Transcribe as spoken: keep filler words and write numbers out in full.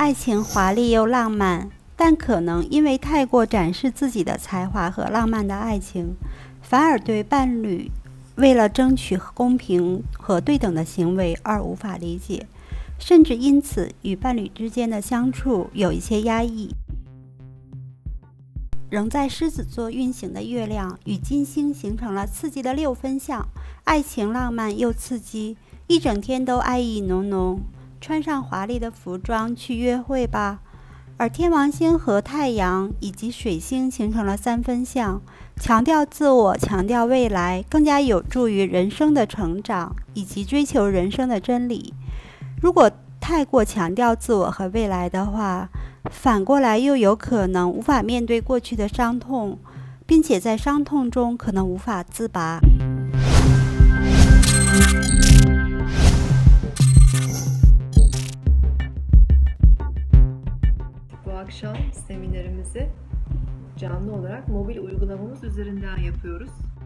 爱情华丽又浪漫，但可能因为太过展示自己的才华和浪漫的爱情，反而对伴侣为了争取公平和对等的行为而无法理解，甚至因此与伴侣之间的相处有一些压抑。仍在狮子座运行的月亮与金星形成了刺激的六分相，爱情浪漫又刺激，一整天都爱意浓浓。穿上华丽的服装去约会吧。而天王星和太阳以及水星形成了三分相，强调自我，强调未来，更加有助于人生的成长以及追求人生的真理。如果太过强调自我和未来的话，反过来又有可能无法面对过去的伤痛，并且在伤痛中可能无法自拔。 Bu akşam seminerimizi canlı olarak mobil uygulamamız üzerinden yapıyoruz.